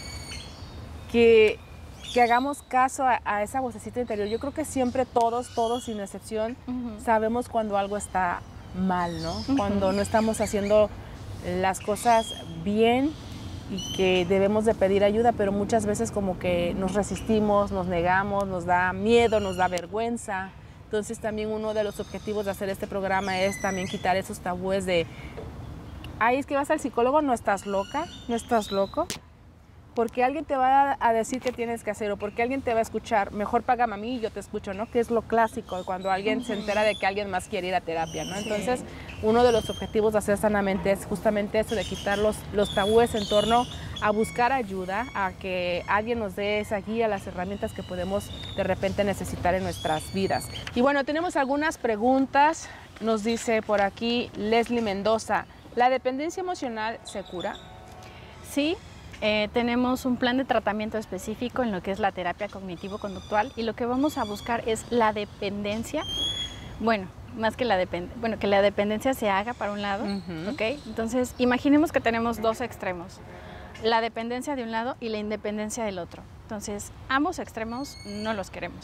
que hagamos caso a esa vocecita interior. Yo creo que siempre todos, sin excepción, sabemos cuando algo está mal, ¿no? Cuando no estamos haciendo las cosas bien y que debemos de pedir ayuda, pero muchas veces como que nos resistimos, nos negamos, nos da miedo, nos da vergüenza. Entonces también uno de los objetivos de hacer este programa es también quitar esos tabúes de, ay, es que vas al psicólogo, no estás loca, no estás loco. Porque alguien te va a decir qué tienes que hacer o porque alguien te va a escuchar, mejor págame a mí y yo te escucho, ¿no? Que es lo clásico cuando alguien se entera de que alguien más quiere ir a terapia, ¿no? Entonces, uno de los objetivos de Hacer Sanamente es justamente eso, de quitar los tabúes en torno a buscar ayuda, a que alguien nos dé esa guía, las herramientas que podemos de repente necesitar en nuestras vidas. Y bueno, tenemos algunas preguntas. Nos dice por aquí Leslie Mendoza, ¿la dependencia emocional se cura? Sí. Tenemos un plan de tratamiento específico en lo que es la terapia cognitivo-conductual y lo que vamos a buscar es la dependencia, bueno, más que la dependencia, que la dependencia se haga para un lado, ¿ok? Entonces, imaginemos que tenemos dos extremos, la dependencia de un lado y la independencia del otro. Entonces, ambos extremos no los queremos.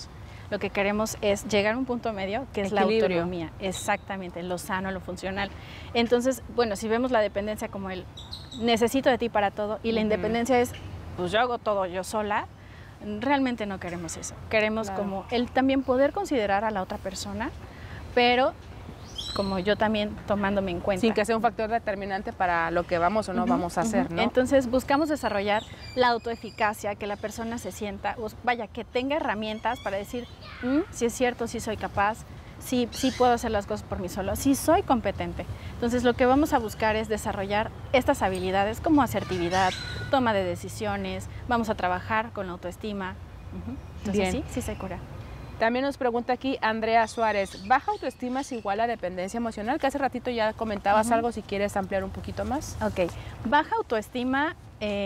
lo que queremos es llegar a un punto medio, que es la Equilibrio. autonomía, exactamente, lo sano, lo funcional. Entonces, bueno, si vemos la dependencia como el necesito de ti para todo y la independencia es, pues yo hago todo yo sola, realmente no queremos eso. Queremos como el también poder considerar a la otra persona, pero como yo también tomándome en cuenta. Sin que sea un factor determinante para lo que vamos o no vamos a hacer, ¿no? Entonces buscamos desarrollar la autoeficacia, que la persona se sienta, vaya, que tenga herramientas para decir, si es cierto, sí soy capaz, sí puedo hacer las cosas por mí solo, sí soy competente. Entonces lo que vamos a buscar es desarrollar estas habilidades como asertividad, toma de decisiones, vamos a trabajar con la autoestima. Entonces sí se cura. También nos pregunta aquí Andrea Suárez, ¿baja autoestima es igual a dependencia emocional? Que hace ratito ya comentabas algo, si quieres ampliar un poquito más. Ok, baja autoestima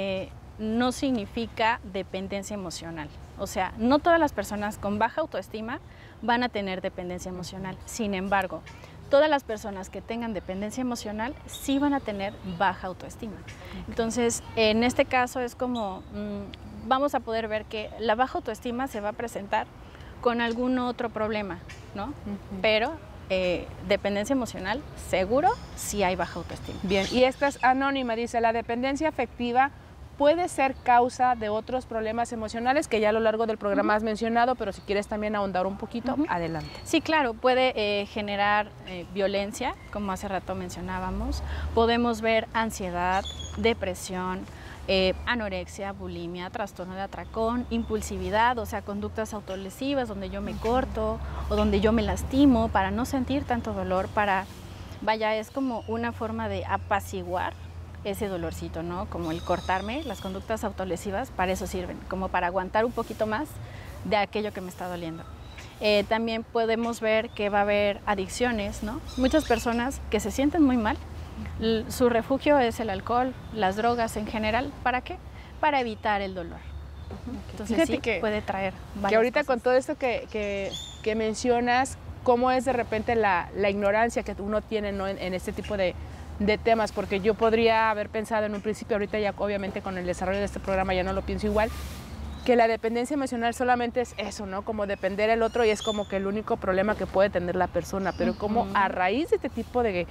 no significa dependencia emocional. O sea, no todas las personas con baja autoestima van a tener dependencia emocional. Sin embargo, todas las personas que tengan dependencia emocional sí van a tener baja autoestima. Entonces, en este caso es como, vamos a poder ver que la baja autoestima se va a presentar con algún otro problema, ¿no? Pero dependencia emocional, seguro, sí hay baja autoestima. Bien, y esta es anónima, dice, la dependencia afectiva puede ser causa de otros problemas emocionales que ya a lo largo del programa has mencionado, pero si quieres también ahondar un poquito, adelante. Sí, claro, puede generar violencia, como hace rato mencionábamos. Podemos ver ansiedad, depresión, anorexia, bulimia, trastorno de atracón, impulsividad, o sea, conductas autolesivas donde yo me corto o donde yo me lastimo para no sentir tanto dolor, vaya, es como una forma de apaciguar ese dolorcito, ¿no? Como el cortarme, las conductas autolesivas para eso sirven, como para aguantar un poquito más de aquello que me está doliendo. También podemos ver que va a haber adicciones, ¿no? Muchas personas que se sienten muy mal, su refugio es el alcohol, las drogas en general. ¿Para qué? Para evitar el dolor. Entonces fíjate sí que puede traer varias que ahorita cosas. Con todo esto que mencionas, cómo es de repente la ignorancia que uno tiene, ¿no? en este tipo de temas, porque yo podría haber pensado en un principio, ahorita ya obviamente con el desarrollo de este programa ya no lo pienso igual, que la dependencia emocional solamente es eso, ¿no? Como depender del otro y es como que el único problema que puede tener la persona, pero como a raíz de este tipo de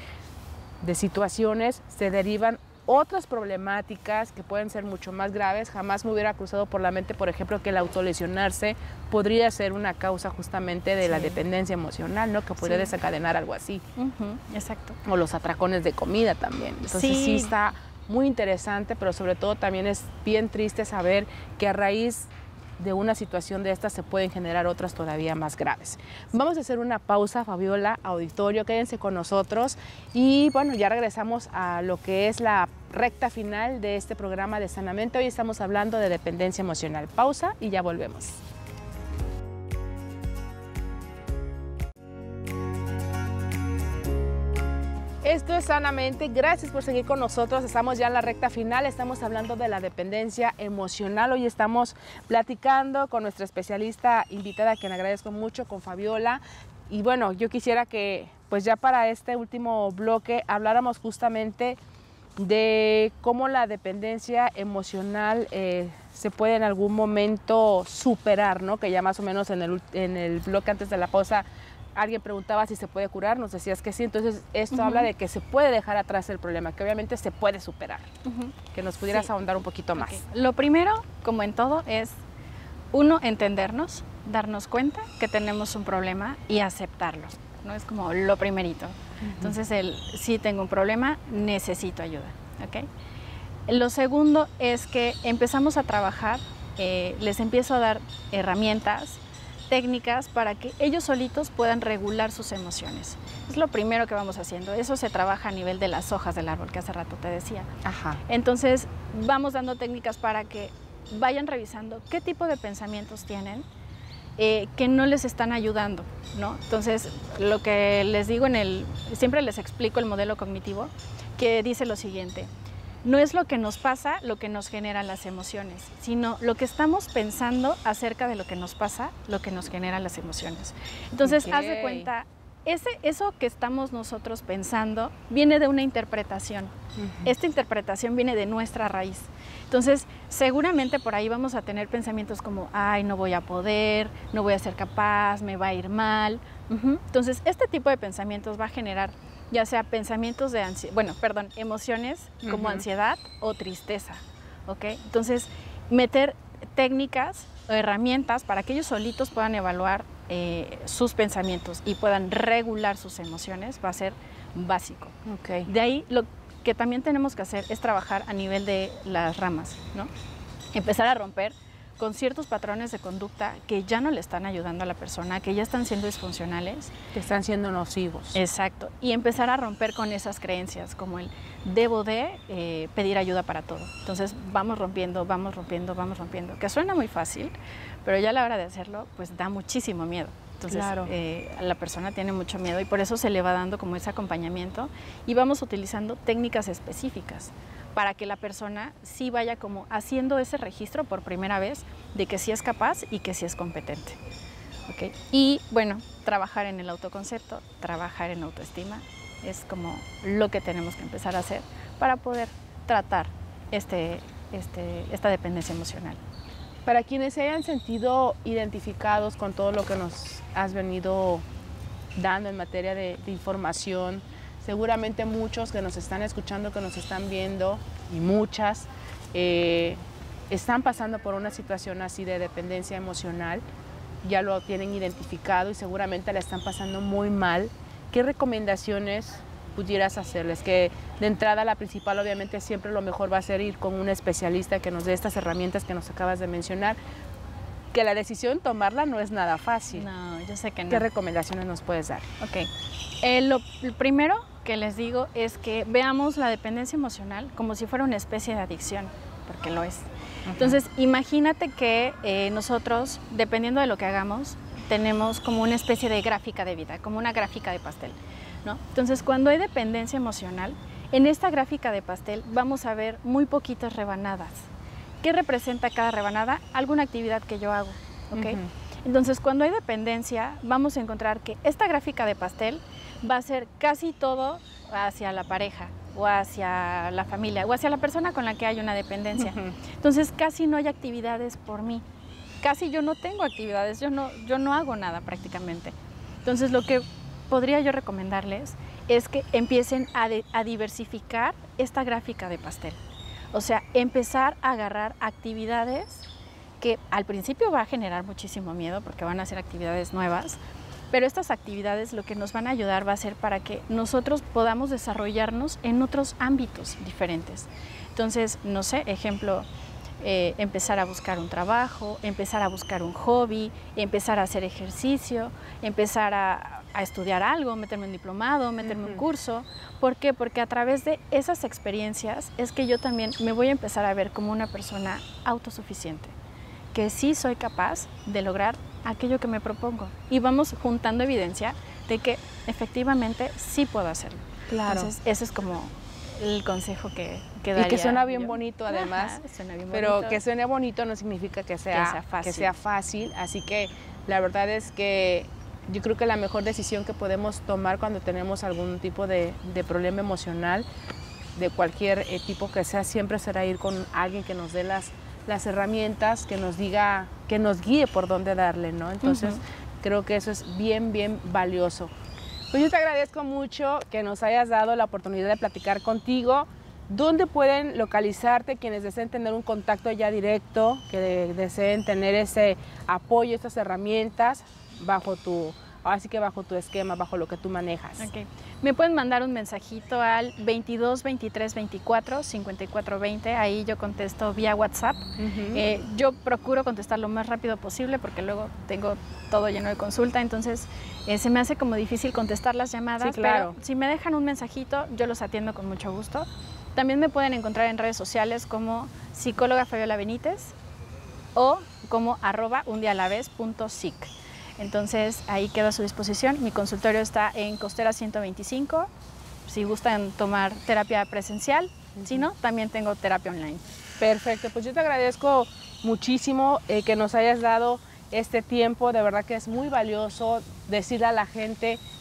situaciones se derivan otras problemáticas que pueden ser mucho más graves. Jamás me hubiera cruzado por la mente, por ejemplo, que el autolesionarse podría ser una causa justamente de la dependencia emocional, ¿no? Que podría desencadenar algo así. Exacto. O los atracones de comida también. Entonces sí está muy interesante, pero sobre todo también es bien triste saber que a raíz de una situación de estas se pueden generar otras todavía más graves. Vamos a hacer una pausa, Fabiola, auditorio, quédense con nosotros y bueno, ya regresamos a lo que es la recta final de este programa de Sanamente. Hoy estamos hablando de dependencia emocional. Pausa y ya volvemos. Esto es Sanamente, gracias por seguir con nosotros, estamos ya en la recta final, estamos hablando de la dependencia emocional. Hoy estamos platicando con nuestra especialista invitada, a quien agradezco mucho, con Fabiola. Y bueno, yo quisiera que pues ya para este último bloque habláramos justamente de cómo la dependencia emocional se puede en algún momento superar, ¿no? Que ya más o menos en el bloque antes de la pausa alguien preguntaba si se puede curar, nos decías que sí, entonces esto habla de que se puede dejar atrás el problema, que obviamente se puede superar. Que nos pudieras ahondar un poquito más. Lo primero, como en todo, es uno, entendernos, darnos cuenta que tenemos un problema y aceptarlo, ¿no? Es como lo primerito. Entonces, sí tengo un problema, necesito ayuda, ¿ok? Lo segundo es que empezamos a trabajar, les empiezo a dar herramientas, técnicas para que ellos solitos puedan regular sus emociones. Es lo primero que vamos haciendo. Eso se trabaja a nivel de las hojas del árbol que hace rato te decía. Entonces vamos dando técnicas para que vayan revisando qué tipo de pensamientos tienen que no les están ayudando, ¿no? Entonces lo que les digo siempre les explico el modelo cognitivo, que dice lo siguiente: no es lo que nos pasa lo que nos genera las emociones, sino lo que estamos pensando acerca de lo que nos pasa, lo que nos genera las emociones. Entonces, haz de cuenta, eso que estamos nosotros pensando viene de una interpretación. Esta interpretación viene de nuestra raíz. Entonces, seguramente por ahí vamos a tener pensamientos como, ay, no voy a poder, no voy a ser capaz, me va a ir mal. Entonces, este tipo de pensamientos va a generar ya sea pensamientos de emociones como ansiedad o tristeza, ¿ok? Entonces, meter técnicas o herramientas para que ellos solitos puedan evaluar sus pensamientos y puedan regular sus emociones va a ser básico. Okay. De ahí lo que también tenemos que hacer es trabajar a nivel de las ramas, ¿no? Empezar a romper con ciertos patrones de conducta que ya no le están ayudando a la persona, que ya están siendo disfuncionales. Que están siendo nocivos. Exacto. Y empezar a romper con esas creencias, como el debo de pedir ayuda para todo. Entonces vamos rompiendo, que suena muy fácil, pero ya a la hora de hacerlo, pues da muchísimo miedo. Entonces claro. La persona tiene mucho miedo y por eso se le va dando como ese acompañamiento y vamos utilizando técnicas específicas para que la persona sí vaya como haciendo ese registro por primera vez de que sí es capaz y que sí es competente. ¿Okay? Y bueno, trabajar en el autoconcepto, trabajar en autoestima, es como lo que tenemos que empezar a hacer para poder tratar esta dependencia emocional. Para quienes se hayan sentido identificados con todo lo que nos has venido dando en materia de información, seguramente muchos que nos están escuchando, que nos están viendo, y muchas, están pasando por una situación así de dependencia emocional, ya lo tienen identificado y seguramente la están pasando muy mal. ¿Qué recomendaciones pudieras hacerles? Que de entrada la principal obviamente siempre lo mejor va a ser ir con un especialista que nos dé estas herramientas que nos acabas de mencionar, que la decisión tomarla no es nada fácil. No, yo sé que no. ¿Qué recomendaciones nos puedes dar? Ok, lo primero que les digo es que veamos la dependencia emocional como si fuera una especie de adicción, porque lo es. Entonces, imagínate que nosotros, dependiendo de lo que hagamos, tenemos como una especie de gráfica de vida, como una gráfica de pastel, ¿no? Entonces, cuando hay dependencia emocional, en esta gráfica de pastel vamos a ver muy poquitas rebanadas. ¿Qué representa cada rebanada? Alguna actividad que yo hago, ¿ok? Entonces, cuando hay dependencia, vamos a encontrar que esta gráfica de pastel va a ser casi todo hacia la pareja o hacia la familia o hacia la persona con la que hay una dependencia. Entonces, casi no hay actividades por mí. Casi yo no tengo actividades, yo no hago nada prácticamente. Entonces, lo que podría yo recomendarles es que empiecen a diversificar esta gráfica de pastel. O sea, empezar a agarrar actividades que al principio va a generar muchísimo miedo porque van a ser actividades nuevas, pero estas actividades lo que nos van a ayudar va a ser para que nosotros podamos desarrollarnos en otros ámbitos diferentes. Entonces, no sé, ejemplo, empezar a buscar un trabajo, empezar a buscar un hobby, empezar a hacer ejercicio, empezar a estudiar algo, meterme en un diplomado, meterme en un curso. ¿Por qué? Porque a través de esas experiencias es que yo también me voy a empezar a ver como una persona autosuficiente, que sí soy capaz de lograr aquello que me propongo. Y vamos juntando evidencia de que efectivamente sí puedo hacerlo. Claro. Entonces, ese es como el consejo que daría. Y que suena bien bonito además. Ajá, suena bien pero bonito. que suene bonito no significa que sea fácil. Así que la verdad es que yo creo que la mejor decisión que podemos tomar cuando tenemos algún tipo de problema emocional, de cualquier tipo que sea, siempre será ir con alguien que nos dé las herramientas, que nos diga, que nos guíe por dónde darle, ¿no? Entonces, creo que eso es bien, bien valioso. Pues yo te agradezco mucho que nos hayas dado la oportunidad de platicar contigo. ¿Dónde pueden localizarte quienes deseen tener un contacto ya directo, que deseen tener ese apoyo, estas herramientas bajo tu esquema, bajo lo que tú manejas? Okay. Me pueden mandar un mensajito al 22 23 24 54 20, ahí yo contesto vía WhatsApp. Yo procuro contestar lo más rápido posible porque luego tengo todo lleno de consulta, entonces se me hace como difícil contestar las llamadas, sí, claro. Pero si me dejan un mensajito, yo los atiendo con mucho gusto. También me pueden encontrar en redes sociales como psicóloga Fabiola Benítez o como @undialavez.sic. Entonces, ahí quedo a su disposición. Mi consultorio está en Costera 125. Si gustan tomar terapia presencial, si no, también tengo terapia online. Perfecto, pues yo te agradezco muchísimo que nos hayas dado este tiempo. De verdad que es muy valioso decirle a la gente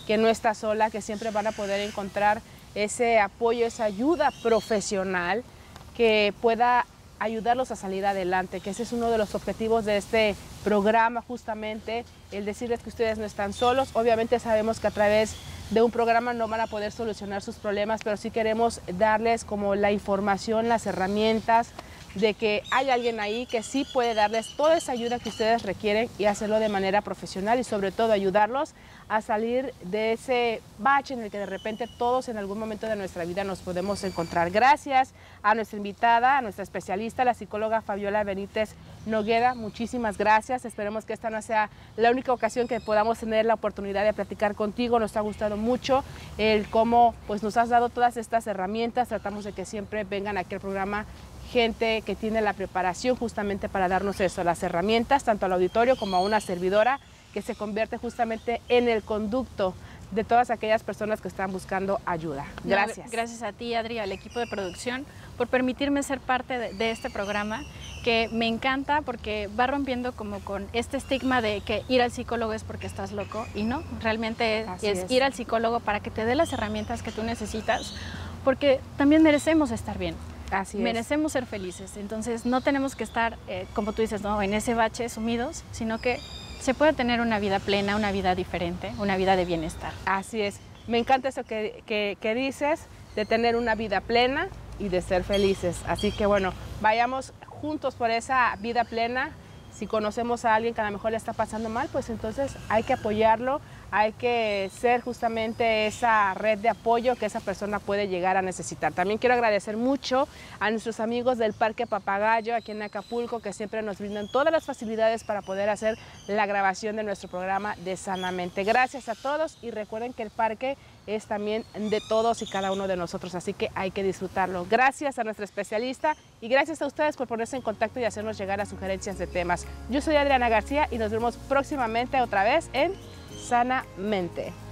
que no está sola, que siempre van a poder encontrar ese apoyo, esa ayuda profesional que pueda ayudarlos a salir adelante, que ese es uno de los objetivos de este programa, justamente el decirles que ustedes no están solos. Obviamente sabemos que a través de un programa no van a poder solucionar sus problemas, pero sí queremos darles como la información, las herramientas de que hay alguien ahí que sí puede darles toda esa ayuda que ustedes requieren y hacerlo de manera profesional y sobre todo ayudarlos a salir de ese bache en el que de repente todos en algún momento de nuestra vida nos podemos encontrar. Gracias a nuestra invitada, a nuestra especialista, la psicóloga Fabiola Benítez Noguera, muchísimas gracias. Esperemos que esta no sea la única ocasión que podamos tener la oportunidad de platicar contigo. Nos ha gustado mucho el cómo pues, nos has dado todas estas herramientas. Tratamos de que siempre vengan aquí al programa gente que tiene la preparación justamente para darnos eso, las herramientas, tanto al auditorio como a una servidora, que se convierte justamente en el conducto de todas aquellas personas que están buscando ayuda. Gracias. No, gracias a ti, Adri, al equipo de producción, por permitirme ser parte de este programa, que me encanta porque va rompiendo como con este estigma de que ir al psicólogo es porque estás loco, y no, realmente es ir al psicólogo para que te dé las herramientas que tú necesitas, porque también merecemos estar bien. Así es. Merecemos ser felices, entonces no tenemos que estar, como tú dices, ¿no?, en ese bache sumidos, sino que se puede tener una vida plena, una vida diferente, una vida de bienestar. Así es. Me encanta eso que dices, de tener una vida plena y de ser felices. Así que bueno, vayamos juntos por esa vida plena. Si conocemos a alguien que a lo mejor le está pasando mal, pues entonces hay que apoyarlo, hay que ser justamente esa red de apoyo que esa persona puede llegar a necesitar. También quiero agradecer mucho a nuestros amigos del Parque Papagayo aquí en Acapulco, que siempre nos brindan todas las facilidades para poder hacer la grabación de nuestro programa de Sanamente. Gracias a todos y recuerden que el parque es también de todos y cada uno de nosotros, así que hay que disfrutarlo. Gracias a nuestra especialista y gracias a ustedes por ponerse en contacto y hacernos llegar a sugerencias de temas. Yo soy Adriana García y nos vemos próximamente otra vez en Sanamente.